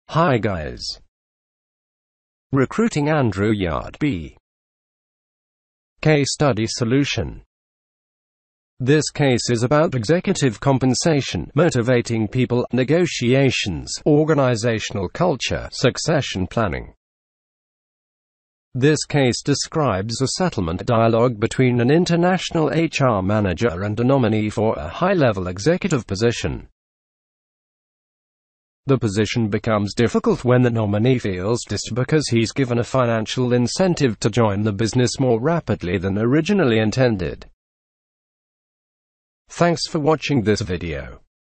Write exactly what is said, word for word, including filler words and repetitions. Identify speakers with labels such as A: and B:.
A: Hi guys. Recruiting Andrew Yard B. Case study solution. This case is about executive compensation, motivating people, negotiations, organizational culture, succession planning. This case describes a settlement dialogue between an international H R manager and a nominee for a high-level executive position. The position becomes difficult when the nominee feels dissed because he's given a financial incentive to join the business more rapidly than originally intended. Thanks for watching this video.